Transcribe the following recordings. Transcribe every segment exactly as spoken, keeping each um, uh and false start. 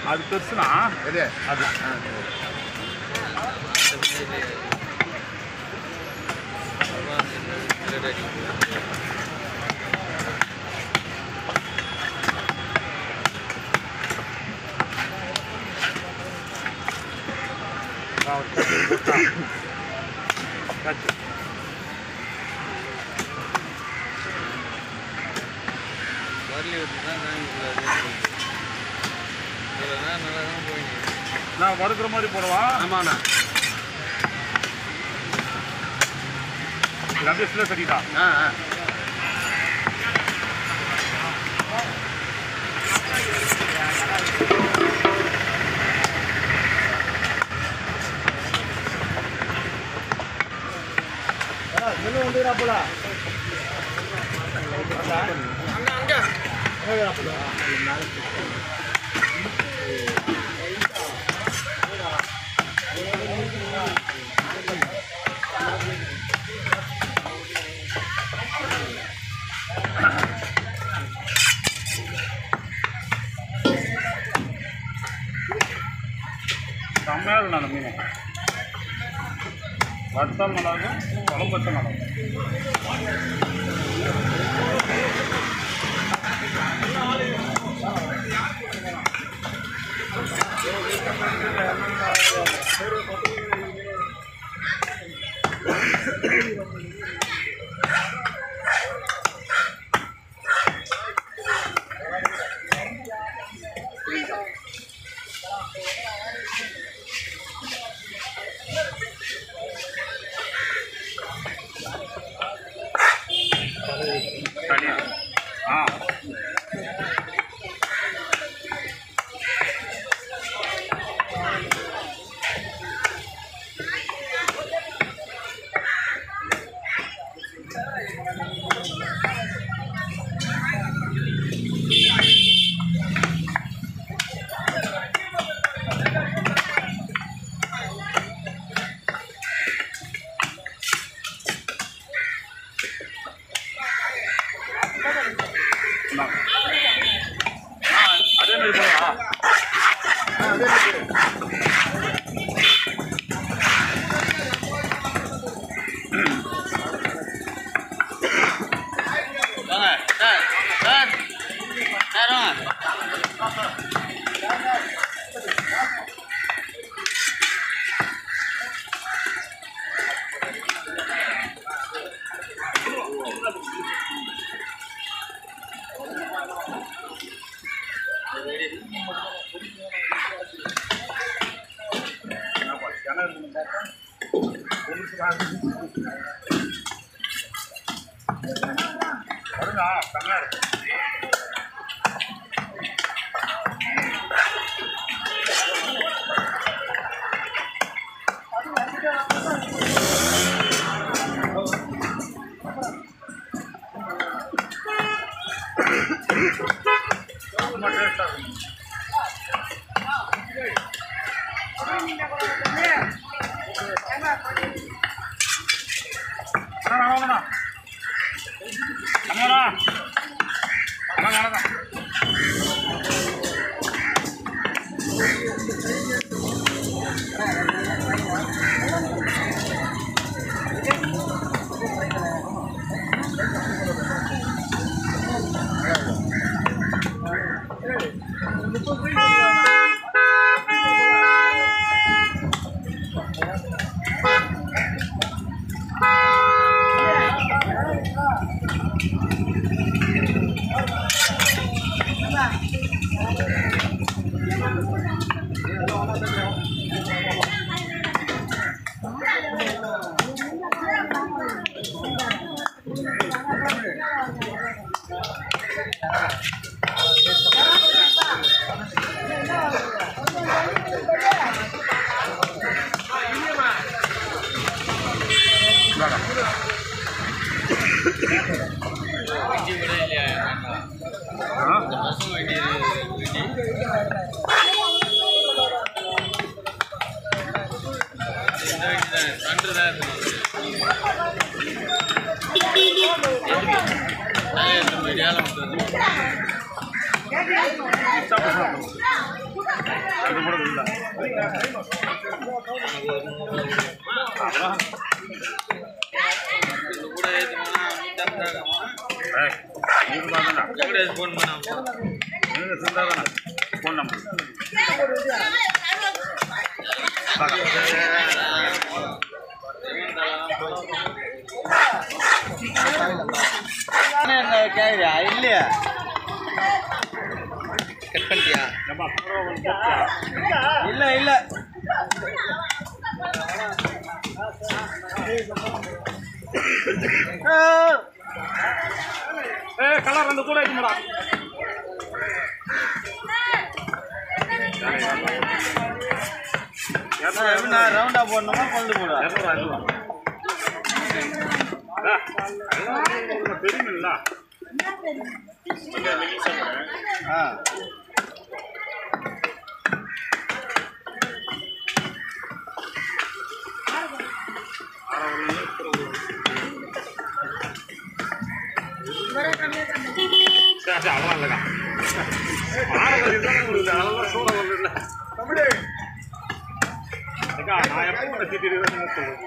அது பெருசுனா எது அது நான் வறுக்கிற மாதிரி போடவா? ஆமாண்ணா இது அப்படியே சில சரிதான். ஆ ஆ இன்னும் ஒன்று போல அங்கே அங்கே செம்மையாக இருக்கும் அந்த மீன். வறுத்தால் நல்லா இருக்கும், குழம்பு வச்சா நல்லா இருக்கும். தனியா ஆ அதே மாதிரி போடவா? வாங்க சார் சார் சார் வாங்க வருங்க செம்மையாக இருக்கும். ரொம்ப டேஸ்ட்டாக இருக்கும். அண்ணா வாங்கண்ணா அண்ணா அண்ணா அண்ணா மீடியாவில் அது கூட இல்லை ஃபோன் பண்ண ஃபோன் நம்பர் கேட்குறியா இல்லையா கட் பண்ணிட்டியா இல்லை இல்லை ஏ கலர் அந்த கூட இருக்குமாடா எப்படின்னா ரவுண்டா போடணுமா கொண்டு போடா தெரியுமில்ல ஆ அவ்வளோ இல்லைக்கா அதெல்லாம் சூட வரல அக்கா நான் எப்போ சீட்டு சொல்றேன்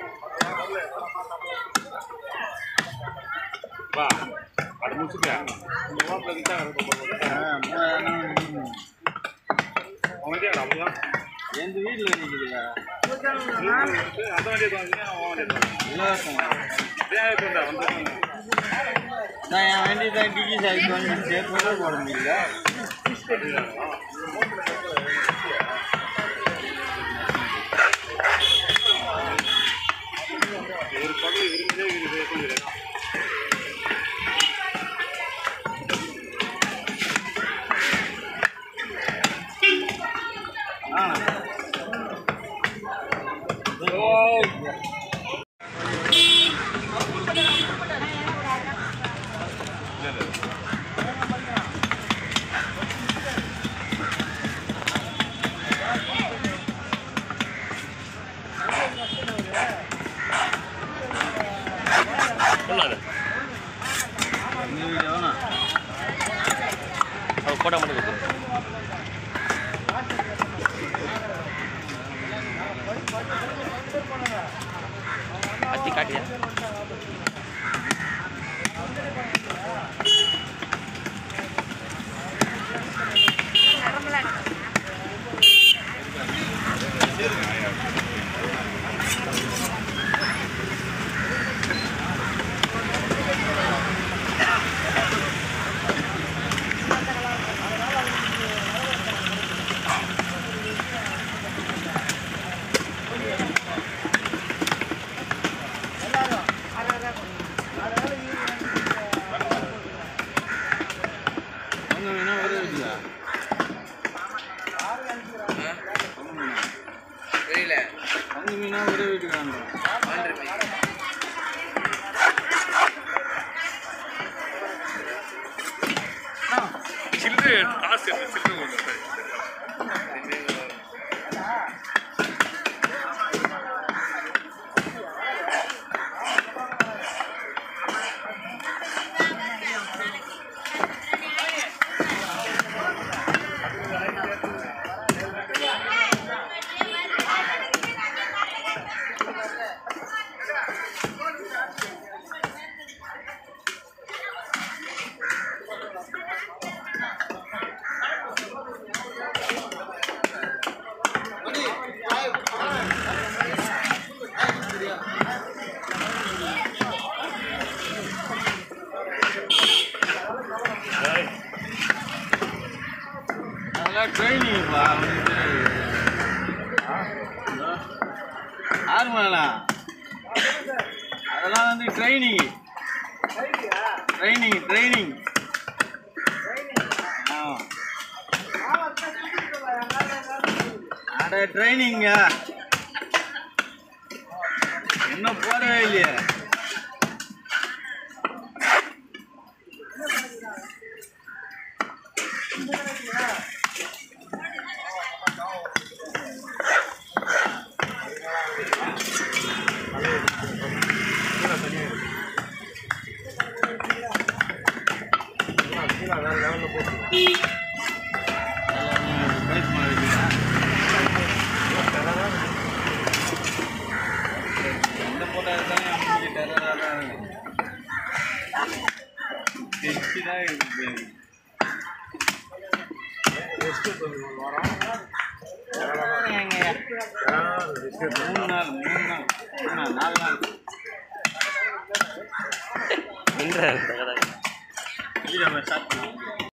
வா அது முடிச்சுட்டேன் அவன் அப்படிதான் எந்த வீட்டில் நிற்குதுங்க அந்த வண்டியை வந்து நான் என் வண்டி தான் டிக்கி சாய்க்கு வந்து சேர்த்து போட முடியல ஒரு படம் இருந்தே இருக்குது போட மாட்டேங்குது அத்தி காட்டியா தெரியல அஞ்சு மீனா ஒரே வீட்டுக்கு சில்லு காசு சில்லு அதெல்லாம் ட்ரைனிங்ப்பா ஆறு மணிலாம் அதெல்லாம் வந்து ட்ரைனிங் ட்ரைனிங் ட்ரைனிங் ஆ அட ட்ரைனிங்க இன்னும் போடவே இல்லையே வச்சு தான் இருக்குது. எங்கய்யா மூணு நாள் மூணு நாள் மூணு நாள் நாலு நாள் இல்லை நம்ம சாப்பிட்டோம்.